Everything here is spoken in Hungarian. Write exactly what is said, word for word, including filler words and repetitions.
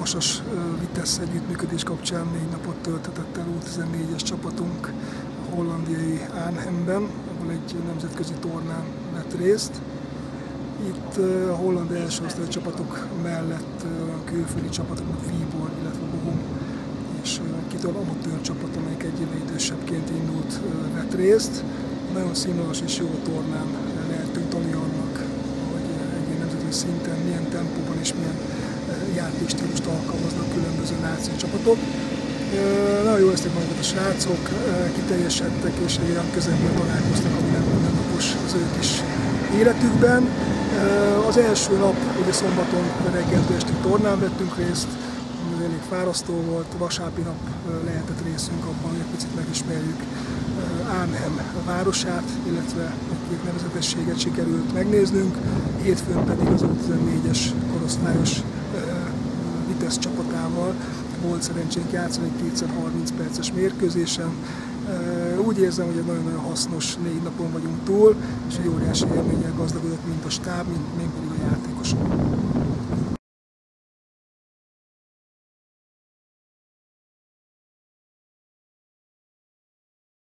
Vasas Vitesse együttműködés kapcsán négy napot tölthetett el U tizennégyes csapatunk a hollandiai Arnhemben, ahol egy nemzetközi tornán vett részt. Itt a holland első osztályú csapatok mellett a külföldi csapatoknak Viborg, illetve Bochum és két olyan amatőr csapat, amelyik egy éve idősebbként indult, vett részt. Nagyon színvonalas és jó tornán lehetünk tanulni annak, hogy egy nemzetközi szinten milyen tempóban és milyen játékstílust alkalmaznak különböző náció csapatok. Nagyon jól érezték magukat a srácok, kiteljesedtek és egy olyan közelből találkoztak, ami nem mindennapos az ő kis életükben. Az első nap, ugye szombaton reggeltől estig tornán vettünk részt, ez elég fárasztó volt, vasárnapi nap lehetett részünk abban, hogy egy picit megismerjük Arnhem városát, illetve egy-két nevezetességet sikerült megnéznünk. Hétfőn pedig az U tizennégyes korosztályos Vitesse csapatával volt szerencsénk játszani egy kétszázharminc perces mérkőzésen. Úgy érzem, hogy egy nagyon-nagyon hasznos négy napon vagyunk túl, és egy óriási élménnyel gazdagodott mind a stáb, mind, mind pedig a játékosok.